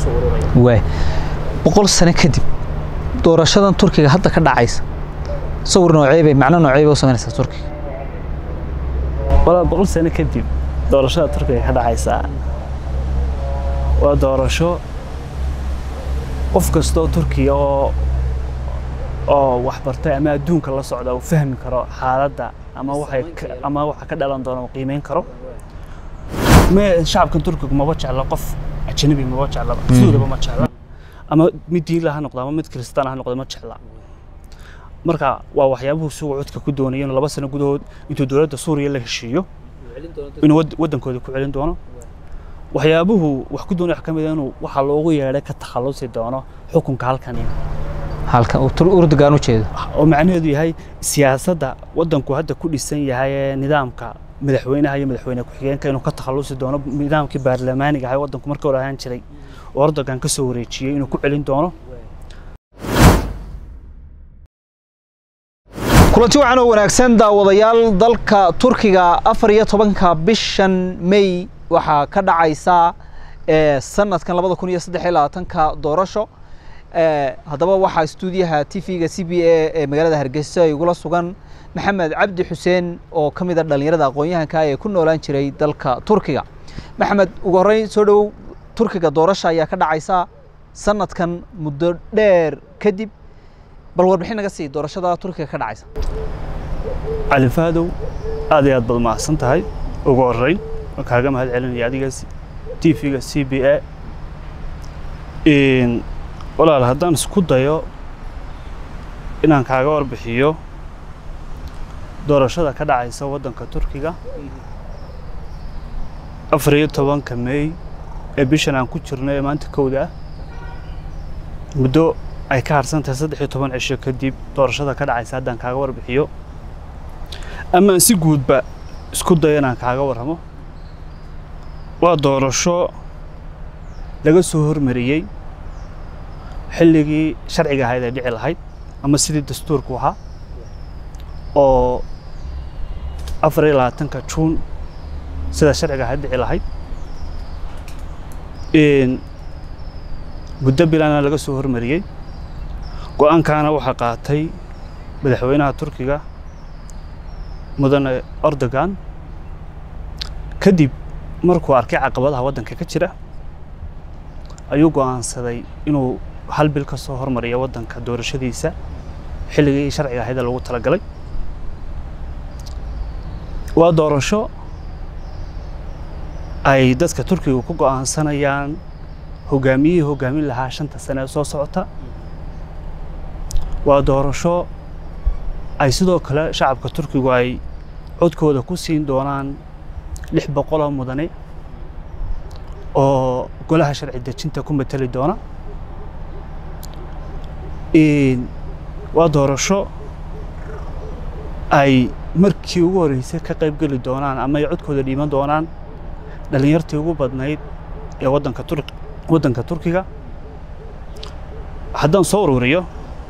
soo ururaya way boqol sano kadib doorashadan Turkiga hadda ka dhacaysa sawir noocee bay macna noocee bay u sameynaysaa Turkiga wala boqol sano kadib doorashada Turkiga ka dhacaysa waa doorasho qof kasta oo Turkiga oo wax bartay ama adduunka la socda oo fahmi karo xaaladda ama waxa ka dhalan doona oo qiimeyn karo ma shacabka Turkiga ma jecla qof ajnabi ma jecla suudiba ma jecla ama mid diin la noqdo ama mid kristaan ha noqdo ma jecla marka waa waxyaabuhu soo codka ku doonayeen 2 sano gudahood intuu dawladda Suuriya la heshiiyo inuu wadankooda ku celin doono waxyaabuhu wax ku doonay kamid ah inuu waxa loogu yeeray ka takhalusi doono xukunka halkan uu Erdogan u jeedo oo macnaheedu yahay siyaasadda wadanku hadda ku dhisan yahay nidaamka madaxweynaha iyo madaxweyne ku xigeenka inuu ka takhalusi doono nidaamkii baarlamaaniga ah wadanku markii hore ahaan jiray oo Erdogan ka soo wareejiyay inuu ku celin doono kulanti waxaan oo wanaagsan daawadayaal dalka Turkiga 14 bishan May waxa ka dhacaysa sanadkan 2023 doorasho haddaba waxa stuudiyaha TV-ga CBA ee magaalada Hargeysa ay ugu sugan Maxamed Cabdi Xuseen oo kamid ah dhalinyarada aqoon-yahanka ee ku noolaan jiray dalka Turkiga Maxamed ugu horeyn soo dhaw Turkiga doorasho ayaa ka dhacaysa sanadkan muddo dheer kadib bal warbixin naga sii doorashada Turkiga ka dhacaysa Ali Faadow aad iyo aad baad mahadsan tahay ugu horeyn kaaga mahad celinaya adiga TV-ga CBA walaal haddaan isku dayo inaan kaaga warbixiyo doorashada ka dhacaysa wadanka Turkiga 14 May ee bishan aan ku jirnay maanta kowda muddo ay ka harsantahay 13 cisho kadib doorashada ka dhacaysa haddaan kaaga warbixiyo ama si guudba isku dayo inaan kaaga warramo waa doorasho laga soo hormariyay xilligii sharciga ahayd ee dhici lahayd ama sidii dastuurku ahaa oo 24 Juun sida sharciga ahayd dhici lahayd muddo bilaana laga soo hormariyay go'aankana waxa qaatay madaxweynaha Turkiga mudane Erdogan kadib markuu arkay caqabadaha wadanka ka jira ayuu go'aansaday inuu hal bil ka soo hormariyo wadanka doorashadiisa xilligii sharciga ahayd lagu talagalay waa doorasho ay dadka Turkiga ku go'aansanayaan hogaamin lahaa 5 sano soo socota waa doorasho ay sidoo kale shacabka Turkiga ay codkooda ku siin doonaan 600 mudane oo golaha sharci dejinta ku matali doona waa doorasho ay markii ugu horeysay ka qayb gali doonaan ama ay codkooda dhiiman doonaan dhalinyartii ugu badnayd ee wadanka Turkiga haddaan soo ururiyo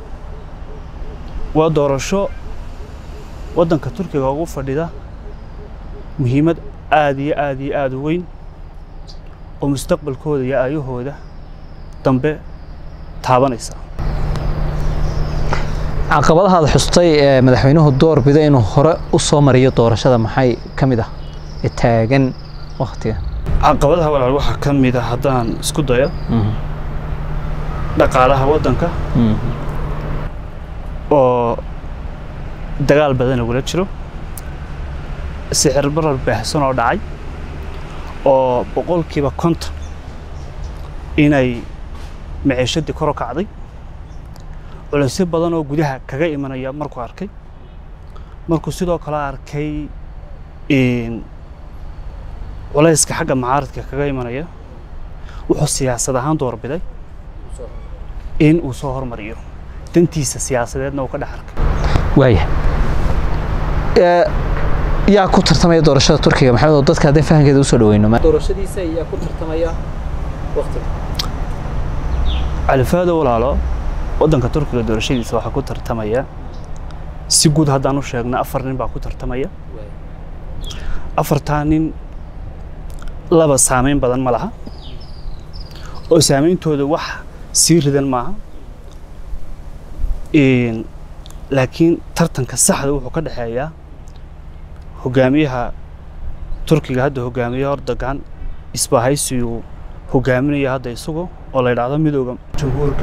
waa doorasho wadanka Turkiga ugu fadhida muhiimad aad u weyn oo mustaqbalkooda iyo ayahooda dambe taabanaysa caqabadaha xustay ee madaxweynuhu door biday inuu hore u soo mariyo doorashada maxay kamid ah taagan waqtiga caqabadaha walaal waxa kamid ah haddaan isku dayo dhaqaalaha wadanka oo dagaal badan ugu jiro sicir barar baahsan oo dhacay oo boqolkiiba 50 inay maciishadii kor u kacday culeysyo badan oo gudaha kaga imanaya markuu sidoo kale arkay culeyska xagga mucaaradka kaga imanaya wuxuu siyaasad ahaan doorbiday in uu soo hormariyo dantiisa siyaasadeedna uu ka dhex arkay waaya yaa ku tartamaya doorashada Turkiga maxamed dadka hadda fahankeeda u soo dhaweyno doorashadiisa yaa ku tartamaya waqtiga Ali Faadow walaalo wadanka Turkiga doorashadiisa waxa ku tartamaya si guud haddaan u sheegna 4 nin baa ku tartamaya 4 nin laba saameyn badan ma laha oo saameyntooda wax sii ridan maaha laakiin tartanka saxda wuxuu ka dhaxeeyaa hogaamiyaha Turkiga hadda hogaamiyaha Erdogan isbahaysigu hogaaminaya hadda isagu oo la yiraahdo midowga jamhuurka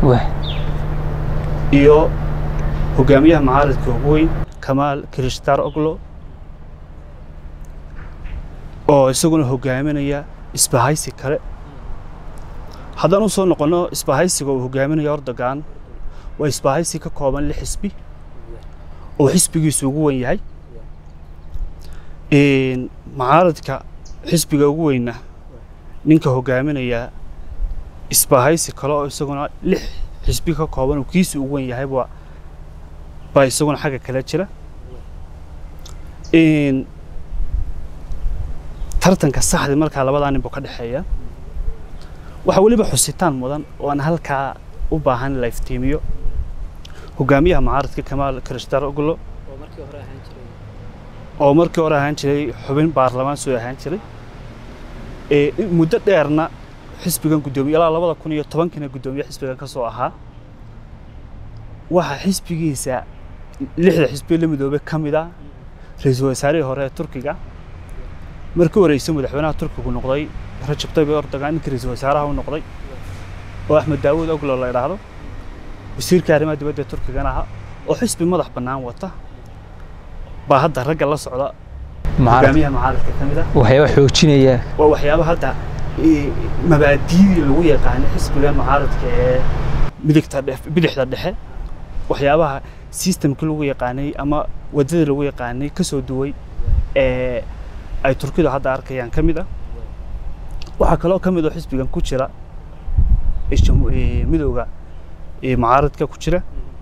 iyo hogaamiyaha mucaaradka ugu weyn Kemal Kılıçdaroğlu oo isaguna hogaaminaya isbahaysi kale haddaan u soo noqono isbahaysiga uu hogaaminaya Erdogan waa isbahaysi ka kooban 6 xisbi oo xisbigiisu ugu weyn yahay mucaaradka xisbiga ugu weyna ninka hogaaminaya isbahaysi kale oo isaguna 6 xisbi ka kooban oo kiisu ugu weyn yahay baa isaguna xagga kala jira tartanka saxda marka labada nin buu ka dhaxeeya waxa waliba xusitaan mudan oo aan halka u baahan la iftiimiyo hogaamiyaha mucaaradka Kemal Kılıçdaroğlu oo markii hore ahaan jiray xubin baarlamaan soo ahaan jiray muddo dheerna xisbigan gudoomiye ilaa 2010 gudoomiye xisbigan ka soo ahaa waxa xisbigiisa 6 xisbi la midoobay kamida ra'iisul wasaarihii hore ee Turkiga markii horeysay madaxweynaha Turkiga noqday Recep Tayyip Erdogan ninkii ra'iisul wasaaraha uu noqday oo Ahmed Davutoglu la yiraahdo wasiirka arrimaha dibadda Turkiga ahaa oo xisbi madax bannaan wata baa hadda ragga la socda hogaamiyaha mucaaradka kamida waxyaabo xoojinaya waa waxyaabo hadda mabaadi'dii lagu yaqaan xisbiga mucaaradka ee bidixda dhexe waxyaabaha systemka lagu yaqaanay ama wadada lagu yaqaanay ka soo duway ay Turkidu hadda arkayaan kamida waxa kale oo kamida xisbigan ku jira midowga mucaaradka ku jira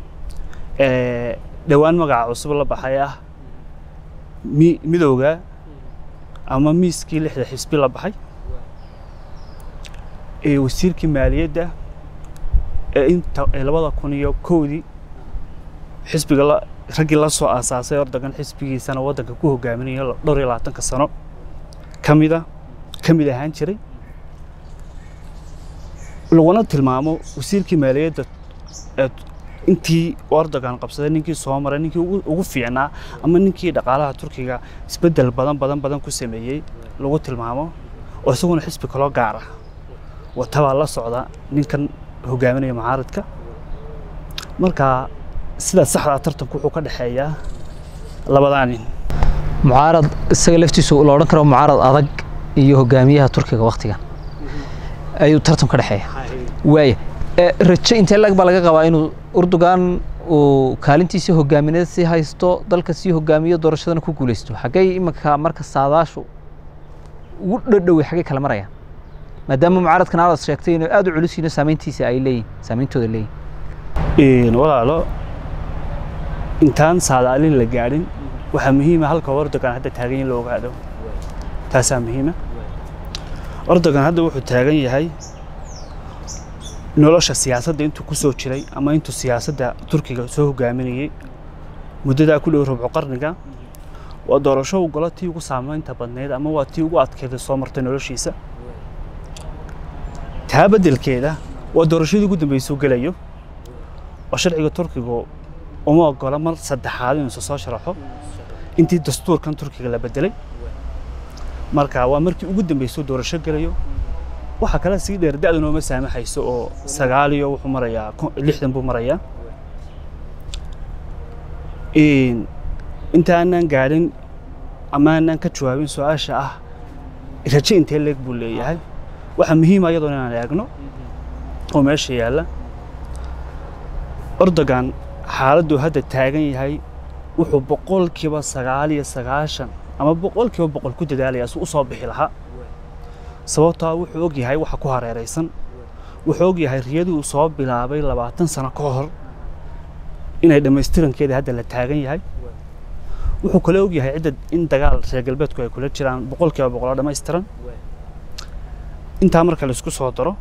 dhawaan magaca cusub la baxay ah midowga ama miiskii 6 xisbi la baxay wasiirkii maaliyadda inta 2001 xisbiga raggii la soo aasaasay Erdogan xisbigiisana wadanka ku hogaaminaya 22 sano kamida ahaan jiray laguna tilmaamo wasiirkii maaliyadda intii Erdogan qabsaday ninkii soo maray ninkii ugu fiicnaa ama ninkii dhaqaalaha Turkiga isbedel badan ku sameeyay lagu tilmaamo oo isaguna xisbi kale gaar ah wata la socda ninkan hogaaminaya mucaaradka marka sida saxda tartanku wuxuu ka dhaxeeyaa labadan nin mucaarad isaga laftiisu la oran karo mucaarad adag iyo hogaamiyaha Turkiga waqtigan ayuu tartan ka dhaxeeyaa way rajo inta laga qabaa inuu Erdogan oo kaalintiisa hogaamineed si haysto dalka si hogaamiyo doorashadana ku guuleysto xagay imaka marka saadaashu ugu dhadhow xagay kala marayaan maadaama mucaaradkan aad sheegtay inuu aad u culus yahay saameyntiisa ay leeyihiin saameentooda leeyihiin walaalo intaan saadaalin la gaarin waxa muhiim ah halka Erdogan hadda taagan yahay loo ogaado taas muhiim ah Erdogan hadda wuxuu taagan yahay nolosha siyaasadda intuu ku soo jiray ama intuu siyaasadda Turkiga soo hogaaminayay muddada ku dhow rubuc qarniga waa doorasho uu golatii ugu saameynta badneed ama waa tii ugu adkeyd soo martay noloshiisa taa bedelkeeda waa doorashadii ugu dambeysay uu galayo oo sharciga Turkiga uma ogola mar saddexaad inuu soo sharaxo intii dastuurkan Turkiga la bedelay marka waa markii ugu dambeysay doorasho galayo waxa kala sii dheer da'duna ma saamaxayso oo 9 iyo wuxuu marayaa 60 buu marayaa intaanan gaarin ama aanan ka jawaabin su'aasha ah rajo intee leeg buu leeyahay waxa muhiim ah iyadoo inaan eegno oo meesha yaala Erdogan xaaladdu hadda taagan yahay wuxuu 99% ama 100% ku dadaalaya si uu soo bixi lahaa sababtoo wuxuu og yahay waxa ku hareeraysan wuxuu og yahay riyadii uu soo bilaabay 20 sano ka hor inay dhameystirankeeda hadda la taagan yahay wuxuu kale og yahay cid in dagaal reer galbeedku ay kula jiraan 100% dhameystiran inta marka la isku soo daro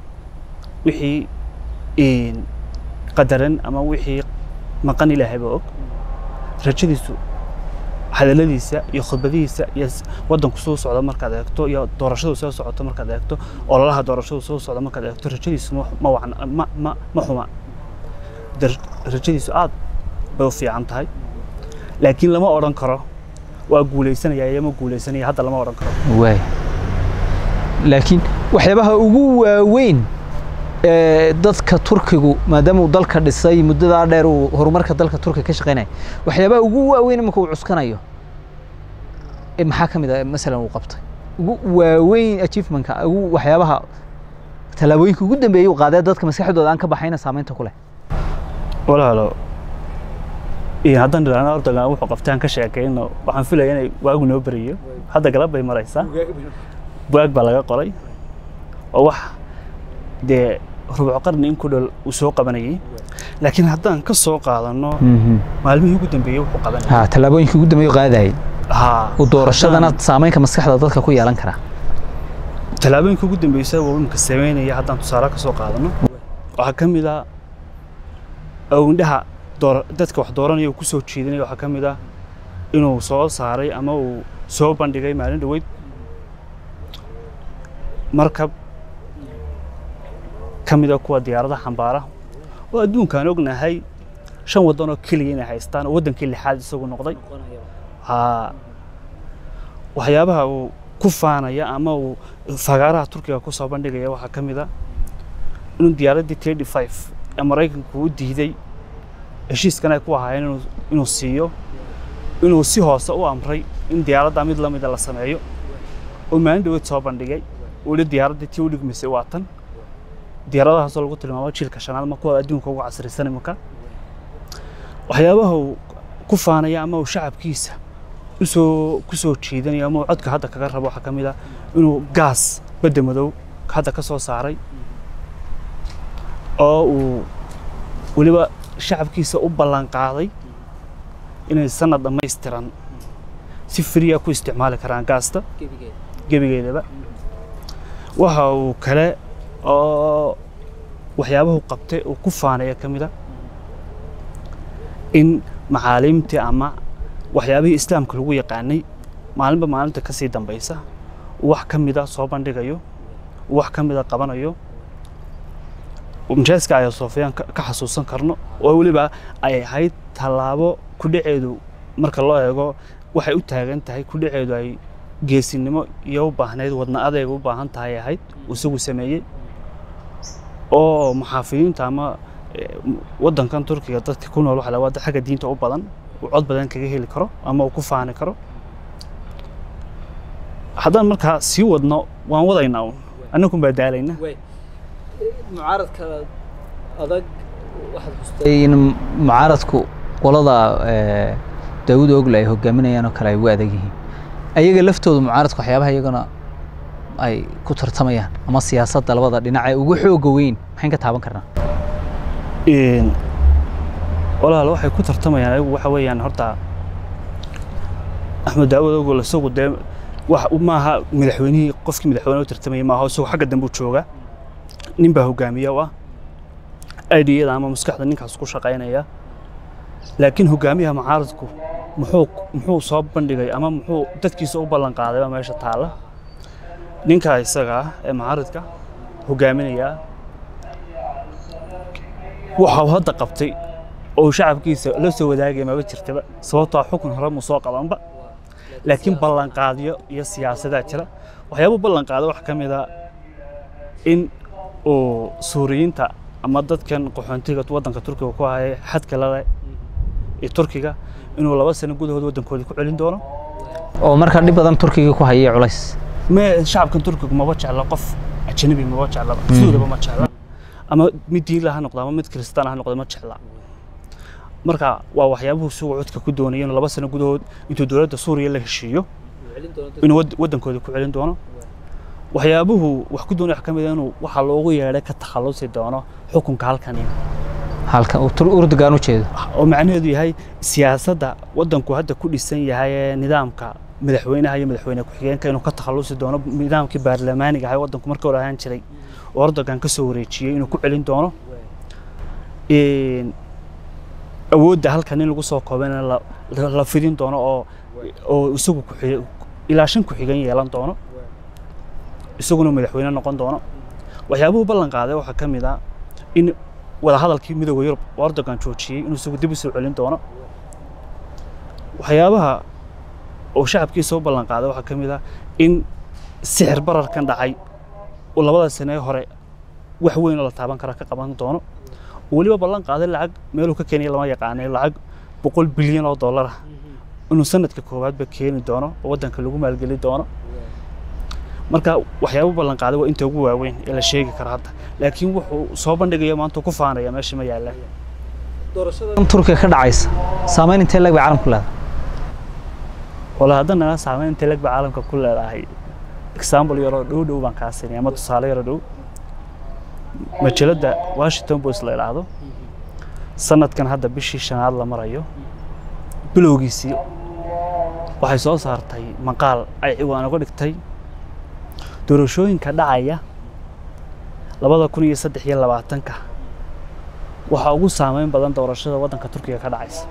wixii qadaran ama wixii maqan Ilaahay og rajadiisu hadaladiisa iyo khudbadiisa iyo wadanku soo socda markaad eegto iyo doorashadu soo socoto markaad eegto ololaha doorashadu soo socda markaad eegto rajadiisu ma xuma rajadiisu aad bay u fiican tahay laakiin lama oran karo waa guuleysanaya iyo ma guuleysanaya hadda lama oran karo way laakiin waxyaabaha ugu waaweyn dadka Turkigu maadaama uu dalka dhisay muddada dheer uu horumarka dalka Turkiga ka shaqeynay waxyaabaha ugu waaweyn marka uu cuskanayo maxaa kamid ah mesela uu qabtay ugu waaweyn achievementka ugu waxyaabaha talaabooyinka ugu dambeeyay uu qaaday dadka maskaxdooda aan ka baxayna saameynta ku leh walaalo haddaan dhalaana Erdogan wuxuu qabtaan ka sheekayno waxaan filayaa inay waagu noo bariyo hadda galab bay maraysaa buug baa laga qoray oo wax de rubuc qarni in ku dhul uu soo qabanayay laakiin haddaan ka soo qaadano maalmihii ugu dambeeyay wuxuu qabanayay talaabooyinka ugu dambeeyay qaaday u doorashadana saameynka maskaxda dadka ku yeelan kara talaabooyinka ugu dambeeyay uu imka sameynaya haddaan tusaale ka soo qaadano waxa kamid ah awndhaha dadka wax dooranaya ku soo jeedinaya waxa kamid ah inuu soo saaray ama uu soo bandhigay maalin dhaweyd markab kamid ah kuwa diyaaradaha xambaara oo adduunkan ognahay 5 wadan oo kaliya inay haystaan wadankii lixaad isagu noqday waxyaabaha uu ku faanaya ama uu fagaaraha Turkiga ku soo bandhigaya waxa kamid ah inuu diyaaradii 35 Mareykanku u diiday heshiiskan ay ku ahaayeen inuu siiyo inuu si hoose u amray in diyaaradda mid la mid ah la sameeyo oo maalin dhaweyd soo bandhigay oo diyaaradii tii u dhigmisay waatan diyaaradahaas oo lagu tilmaamo jiilka shanaad ma kuwa adduunka ugu casrisan imka waxyaabaha uu ku faanaya ama uu shacabkiisa ku soo jeedinaya ama codka hadda kaga rabo waxa kamid ah inuu gaas badda madow hadda ka soo saaray oo uu waliba shacabkiisa u ballan qaaday inay sanad dhameystiran si free ah ku isticmaali karaan gaasta gebigeedaba waxa uu kale oo waxyaabaha qabtay oo ku faanaya kamid ah in macaalimtii ama waxyaabihii islaamka lagu yaqaanay maalinba maalinta ka sii dambaysa wax kamid ah soo bandhigayo wax kamid ah qabanayo umjeeska ay Soofiyan ka xasuusan karno oo waliba ay ahayd talaabo ku dhaceedu marka loo eego waxay u taagan tahay ku dhaceedu ay geesinimo iyo u baahneed wadna adeeg u baahan tahay ahayd isagu sameeyay oo maxaafiyiinta ama wadankan Turkiga dadka ku nool waxa la wada xagga diinta u badan oo cod badan kaga heli karo ama uu ku faani karo haddaan markaa sii wadno waan wadaynaa annagu baa daalayna mucaaradka adag waxaad xustay in mucaaradku qolada Daawud Ogle ay hogaaminayaan oo kale ay u adag yihiin ayaga laftooda mucaaradku waxyaabaha iyagana ay ku tartamayaan ama siyaasadda labada dhinac ay ugu xoog weyn maxay ka taaban karnaa walaal waxay ku tartamayaan ayagu waxa weeyaan horta Axmed Daawud Ogle isagu de wax ma aha madaxweynihii qofkii madaxweynaha u tartamay ma aha isagu xagga dambe u jooga nin baa hogaamiye ah aydiyada ama maskaxda ninkaas ku shaqeynaya laakiin hogaamiyaha mucaaradku muxuu soo bandhigay ama muxuu dadkiisa u ballan qaaday meesha taala ninka isaga ee mucaaradka hogaaminaya waxa uu hadda qabtay oo shacabkiisa la soo wadaagay ma jirtaba sababtoo xukun hore mu soo qabanba laakiin ballan qaadiyo iyo siyaasada jira waxyaabo ballan qaado wax kamid ah in oo Suuriyiinta ama dadkan qaxoontiga wadanka Turkiga ku hayay xadka la ee Turkiga inuu 2 sano gudahood wadankooda ku celin doono oo marka dib badan Turkiga ku hayay culays ma shacabka Turkiga ma jecla qof ajnabi ma jecla Suuriga ma jecla ama mid diin la noqdo ama mid kristaan ah noqdo ma jecla marka waa waxyaabuhu soo codka ku doonayeen 2 sano gudahood intuu dawladda Suuriya la heshiiyo inuu wadankooda ku celin doono waxyaabuhu wax ku doonay kamid ah inuu waxa loogu yeeray ka takhalusi doono xukunka halka uu Erdogan u jeedo oo macnaheedu yahay siyaasadda wadanku hadda ku dhisan yahay nidaamka madaxweynaha iyo madaxweyne ku xigeenka inuu ka takhalusi doono nidaamkii baarlamaaniga ah wadanku markii hore ahaan jiray oo Erdogan ka soo wareejiyay inuu ku celin doono awoodda halkan in lagu soo koobana la fidin doono oo oo isagu ilaa 5 ku xigan yeelan doono isaguna madaxweyne noqon doono waxyaabuhu ballan qaaday waxa kamid ah in wada hadalkii midowga Yurub Erdogan joojiyay inuu isagu dib u soo celin doono waxyaabaha oo shacabkiisa u ballan qaaday waxa kamid ah in sixir bararkan dhacay oo labada sano ee hore wax weyn oo la taaban kara ka qaban doono waliba ballan qaaday lacag meel uu ka keenay lama yaqaan lacag 100 bilyan oo dollar ah inuu sanadka koowaad ba keeni doono oo wadanka lagu maalgeli doono marka waxyaabo ballan qaaday waa inta ugu waaweyn ee la sheegi karo hadda laakiin wuxuu soo bandhigayo maanta ku faanaya meesha ma yaala doorashada Turkiga ka dhacaysa saameyn intee lag caalamka ku leedahay wala hadana saameyn intee lag caalamka ku leedahay example yaro dhow baan ka siinay ama tusaale yaro dhow majalada Washington Post la ilaado sanadkan hadda bishii shanaad la marayo bilowgiisii waxay soo saartay maqaal ay ciwaan uga dhigtay doorashooyinka dhacaya 2023 waxa ugu saameyn badan doorashada wadanka Turkiga ka dhacaysa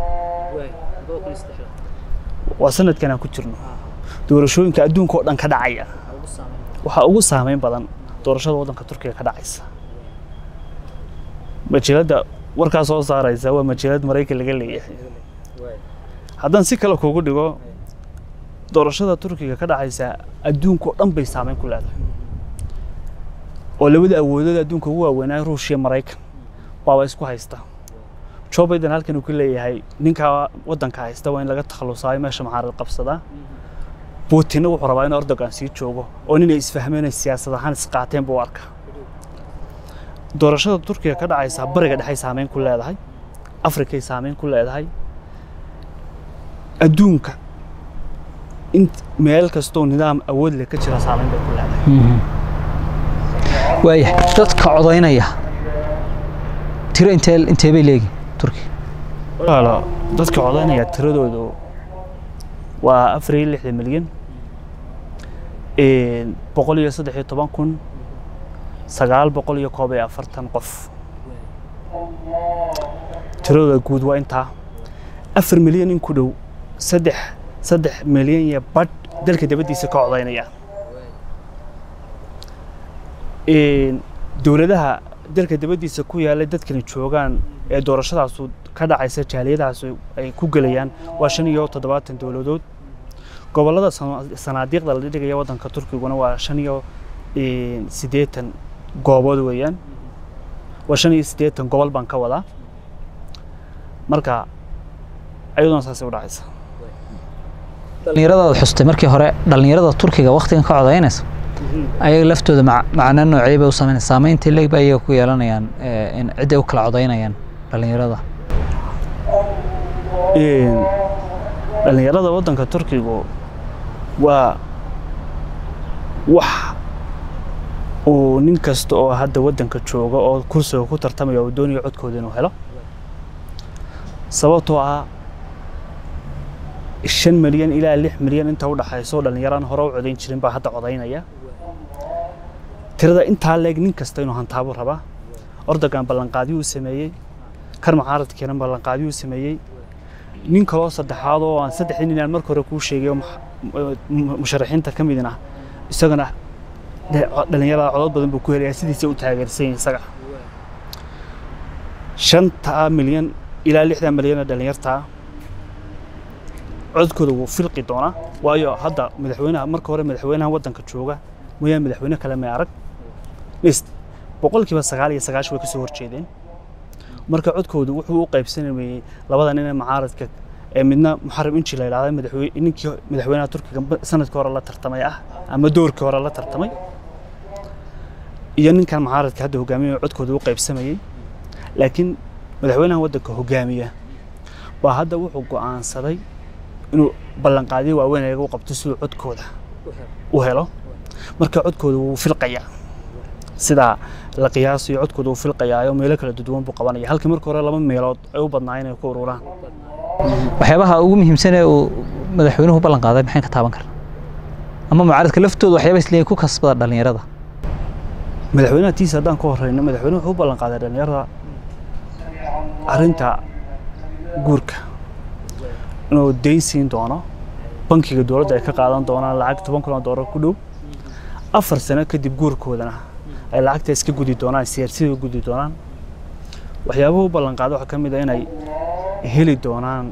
waa sanadkan aan ku jirno doorashooyinka adduunka oo dhan ka dhacaya waxa ugu saameyn badan doorashada wadanka Turkiga ka dhacaysa majalada warkaas soo saaraysa waa majalad Mareykan laga leeyahay haddaan si kale kuugu dhigo doorashada Turkiga ka dhacaysa adduunka oo dhan bay saameyn ku leedahay oo labada awoodood adduunka ugu waaweyn Ruushka Mareykan waa isku haysta Joe Biden halkan uu ku leeyahay ninka wadanka haysta waa in laga takhalusayo meesha maxaarid qabsada Putin wuxuu rabaa in Erdogan sii joogo oo inay isfahmeen siyaasad ahaan isqaateen buu arkaa doorashada Turkiga ka dhacaysa bariga dhexe saameyn ku leedahay Afrika saameyn ku leedahay adduunka in meel kasto nidaam awood leh ka jira saameyn ku leedahay way dadka codaynaya tiro intee bay leegi Turkiga wala dadka codaynaya tiradoodu waa 4 milyan 113,940 qof tiradooda guud waa inta 4 milyan in ku dhow 3 milyan iyo bad dalka dibadiisa ka codaynaya dawladaha dalka dibadiisa ku yaala dadkana joogan ee doorashadaas ka dhacaysa jaaliyadaas ay ku galayaan waa 75 dawladood gobolada sanaadiiqda la dhigaya wadanka Turkiguna waa 85 goobood weeyaan waa 85 gobol baan ka wadaa marka ayaduna saas u dhacaysa dhalinyarada xustay markii hore dhalinyarada Turkiga waqtigan ka codaynaysa ayaga laftooda macna noocay bay u saameynta leeg bay ku yeelanayaan in cid ay u kala codaynayaan dhalinyarada dhalinyarada wadanka Turkiga waa wax oo nin kasta oo hadda wadanka jooga oo kursiga ku tartamaya oo doonaya codkooda inuu helo sababtoo ah 5 milyan ilaa 6 milyan inta u dhaxayso dhalinyarada hore u codayn jirin baa hadda codaynaya tirada inta leeg nin kasta inuu hantaabo raba Erdogan ballan qaadiyo sameeyay kan mucaaradkeena ballan qaadiyo sameeyay nin kale oo saddexaad oo aan saddexdii nin markii hore ku sheegay musharaxiinta kamidina isagana dhalinyarada codad badan buu ku helay sidiisa u taageersan isaga 5 milyan ilaa 6 milyan dhalinyarta codkooda wuu filqi doona waayo hadda madaxweynaha markii hore madaxweynaha wadanka jooga mooyaan madaxweyne kale ma arag list 99% way ka soo horjeedeen marka codkoodu wuxuu u qaybsanayay labada nin ee mucaaradka ee midna Muharrem Inci la yiraahdo madaxweynaha Turkiga sanadkii hore la tartamay ama doorkii hore la tartamay iyo ninkan mucaaradka hadda hogaamiyo codkoodu u qaybsamayay laakiin madaxweynaha wadanka hogaamiya waa hadda wuxuu go'aansaday inuu ballan qaadiyo waaweyn ay ugu qabto si codkooda u helo marka codkoodu wuu filqayaa sida la qiyaasayo codkoodu wuu filqayaa meelo kala duwan buu qabanaya halkii markii hore laba meelood ay u badnaayeen ay ku ururaan waxyaabaha ugu muhiimsan ee uu madaxweynuhu ballan qaaday maxay ka taaban karnaa ama mucaaradka laftooda waxyaabo isleeyahay ku kasbada dhalinyarada madaxweynaha tiisa hadaan ka horeyno madaxweynuhu wuxuu ballan qaaday dhalinyarada arinta guurka inuu deyn siin doono bankiga dowladda ay ka qaadan doonaan lacag $10,000 ku dhow 4 sano kadib guurkoodana ay lacagta iska gudi doonaan siyaasadda gudi doonaan waxyaabaha ballan qaado waxa kamid ah inay heli doonaan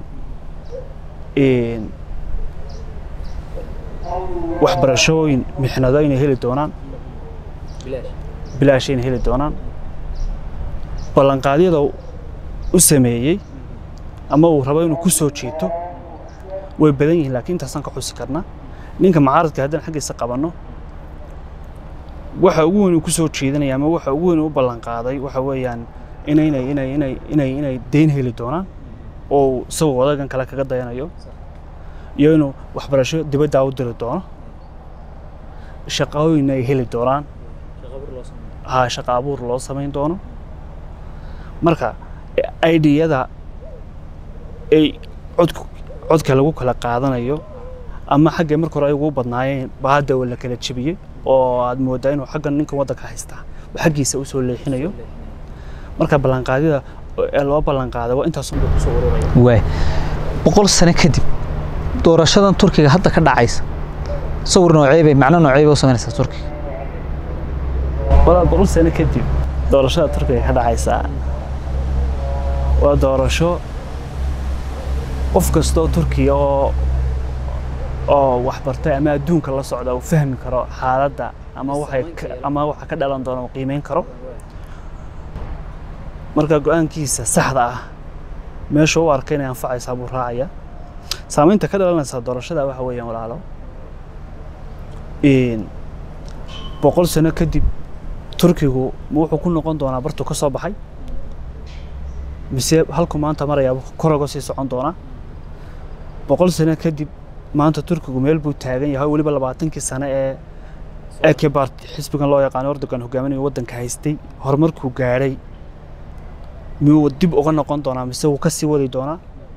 waxbarashooyin mixnado inay heli doonaan bilaash inay heli doonaan ballan qaadyada u sameeyay ama uu rabo inuu ku soo jeeto way badan yihiin laakiin taasan ka xusi karna ninka macaaradka haddaan xaqiisa qabano waxa ugu weyn uu ku soo jeedinaya ama waxa ugu weyn uu ballan qaaday waxa weeyaan inay deyn heli doonaan oo soo wadagan kala kaga dayanayo iyo inuu waxbarasho dibadda u diri doono shaqooyin ay heli doonaan shaqo abuur loo sameyn doono marka ideyada ay codka lagu kala qaadanayo ama xagga markii hore ay ugu badnaayeen baada wala kala jabiyay oo aad moodaa inuu xagga ninka waddanka haysta xaggiisa u soo leexinayo marka ballan qaadida loo ballan qaaday waa intaas uu ku soo ururaya way 100 sano kadib doorashadan Turkiga hadda ka dhacaysa sawir noocay bay macna noocay bay u sameynaysaa Turkiga wala 100 sano kadib doorashada Turkiga ka dhacaysa waa doorasho qof kasto Turkiga oo wax bartay ama adduunka la socda oo fahmi karo xaaladda ama waxa ka dhalan doona qiimeyn karo marka go'aankiisa saxda ah meesha uu arkay inay anfacaysa buu raacaya saameynta ka dhalanaysa doorashada waxa weeyaan walaalo 100 sano kadib Turkigu wuxuu ku noqon doonaa bartu ka soo baxay mise halku maanta maraya korogo sii socon doona 100 sano kadib maanta Turkigu meel buu taagan yahay waliba 20 sano ee Kebat xisbigan loo yaqaan Erdogan hogaaminayo waddanka haystay horumarku gaaray miyuu dib uga noqon doonaa mise uu ka sii wadi doonaa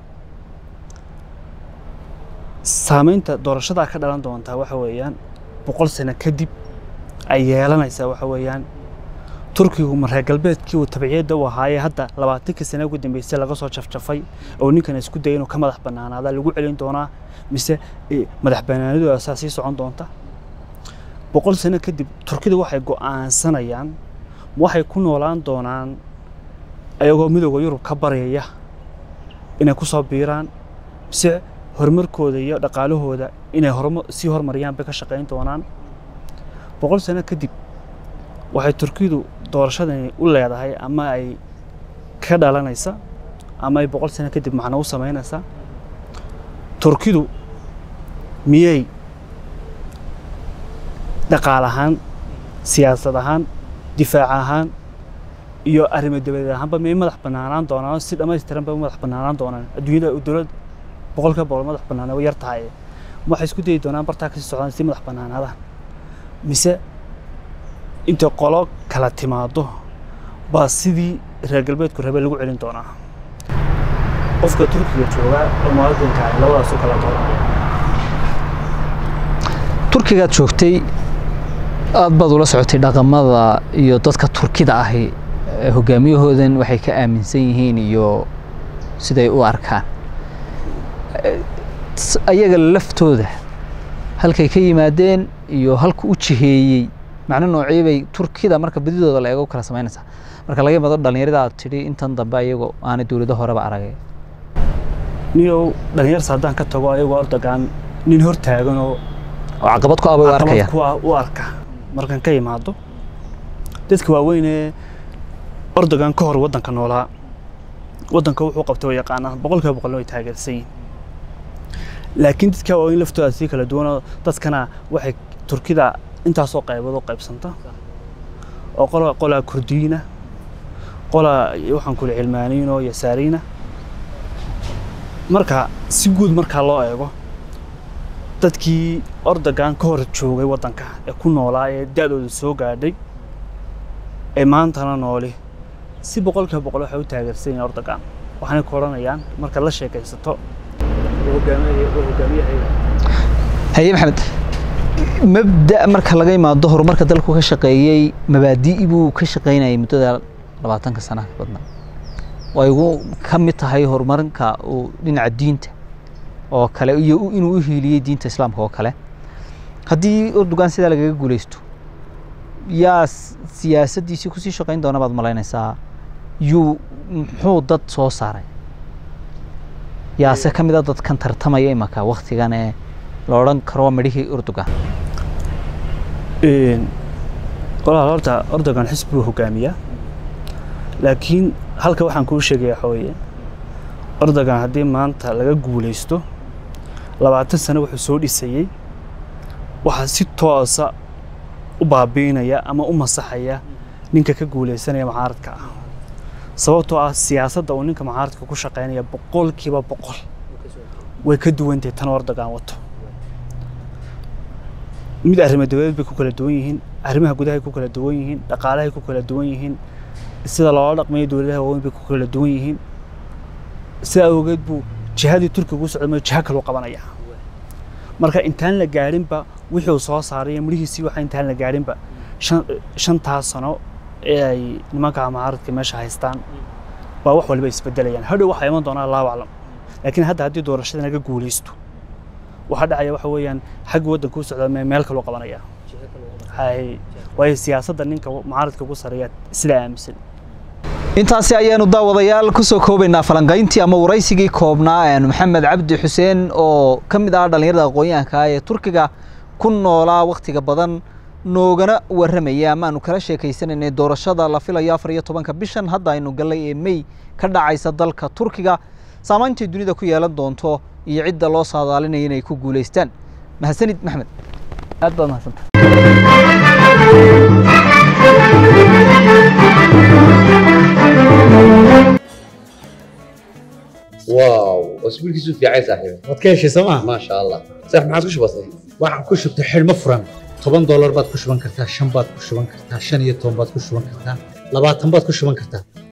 saameynta doorashada ka dhalan doonta waxa weeyaan 100 sano kadib ay yeelanaysa waxa weeyaan Turkigu mar galbeedkii uu tabciyeeda u ahaayay hadda 20 sano ugu dambeysay laga soo jafjafay oo ninkan isku day inuu ka madax banaanaada lagu celin doonaa mise madax banaanidu asaasi socon doonta 100 sano kadib Turkidu waxay go'aansanayaan waxay ku noolaan doonaan ayagoo midowga Yurub ka bareeya inay ku soo biiraan si horumarkooda iyo dhaqaalahooda inay si horumariyaan bay ka shaqeyn doonaan 100 sano kadib waxay Turkidu doorashadan u leedahay ama ay ka dhalanaysa ama ay 100 sano kadib macna u sameynaysa Turkidu miyay dhaqaalahan siyaasad ahaan difaac ahaan iyo arrimo dibadda ahaanba miyay madax banaanaan doonaan si dhammaystiran bay madax banaanaan doonaan adduunyada dawlad 100% madax bannaan oo yar tahay waxay isku day doonaan bartaa ka socdaan si madax bannaanada mise inta qolo kala timaado baa sidii reer galbeedku rabay lagu celin doonaa qofka Turkiga jooga oo muwaadinka ah labadaas oo kala dooranaya Turkiga joogtay aad baad ula socotay dhaqamada iyo dadka Turkida ah hogaamiyahoodan waxay ka aaminsan yihiin iyo siday u arkaan ayaga laftooda halkay ka yimaadeen iyo halka u jiheeyay macna noocay bay Turkida marka badidooda la eego kala sameynaysa marka laga mado dhalinyarada aad tiri intan dambe ayaga aan dawladda horeba aragay niyo dhalinyar saadaan ka tago ayagoo Erdogan nin hor taagan oo caqabad ku abay arkaya u arka markan ka yimaado dadka waaweyn ee Erdogan ka hor waddanka noolaa waddanka wuxuu qabtay oo yaqaanaan 100% ay taageersan laakiin dadka oo in laftooda si kala duwan dadkana waxay Turkida intaas oo qaybood oo qaybsanta oo qola Kurdiina qola waxaan ku cilmaaniin oo yasaariina marka si guud marka loo eego dadkii Erdogan ka hor joogay waddanka ee ku noolaa ee dadooda soo gaadhay ee maantana nooli si 100% waxay u taageersan Erdogan waxaana koranayaan marka la sheekaysato هي محمد مبدأ مركز لقي ما الظهر مركز دلكو كشقيي مبادئ بو كشقينا يمتد 20 سنة بدنا ويقول كم تهاي هرمرنكا ودين عدينته oo kale iyo inuu u hiiliyay diinta islaamka oo kale haddii Erdogan sida lagaga guuleysto yaa siyaasaddiisii ku sii shaqayn doona baad malaynaysaa muxuu dad soo saaray yaase ka mid ah dadkan tartamaya imaka waqtigan ee la oran karo midhihii Erdogan walaal horta Erdogan xisbigu hogaamiya laakiin halka waxaan kuu sheegayaa xooye Erdogan haddii maanta laga guuleysto 20 sano wuxuu soo dhisayay waxa si toosa u baabiinaya ama u masaxaya ninka ka guuleysanaya mucaaradka ah sababtoo ah siyaasadda uu ninka mucaaradka ku shaqeynaya 100% way ka duwan tahay tan Erdogan wato mid arrimaha dawladda ku kala duwan yihiin arrimaha gudaha ku kala duwan yihiin dhaqaalaha ku kala duwan yihiin sida loo dhaqmayo dawladaha waaweyn ku kala duwan yihiin sida awgeed buu jihadii Turkiga u socday jiha kale u qabanaya marka intaan la gaarinba wixii soo saaray mirihiisii waxa intaan la gaarinba 5 sano ee ay nimanka mucaaradka meesha haystaan waa wax walba isbedelayaan hadhow waxa iman doona Allahu a'lam laakiin hadda haddii doorashada naga guuleysto waxa dhacaya waxa weeyaan xag wadanka u socda meel kale u qabanaya hay way siyaasadda ninka mucaaradka ku sareeya sida aaminsan intaasi ayaanu daawadayaal ku soo koobaynaa falanqayntii ama waraysigii koobnaa ee Maxamed Cabdi Xuseen oo kamid ah dhalinyarada aqoonyahanka ee Turkiga ku noolaa waqtiga badan noogana waramaya ama aanu kala sheekaysanay doorashada la filayo 14 bishan hadda aynu galay ee May ka dhacaysa dalka Turkiga saamaynta dunida ku yeelan doonto iyo cidda loo saadaalinay inay ku guuleystaan mahadsanid Maxamed aad baad mahadsantahay واو اسبوع كيسو في عايز صاحبي wadkeeshi Soomaa ما شاء الله صح ما عاد وش بصي waxaan ku shubtay xilmo furan $10 baad ku shuban kartaa 5 baad ku shuban kartaa 15 baad ku shuban kartaa 20 baad ku shuban kartaa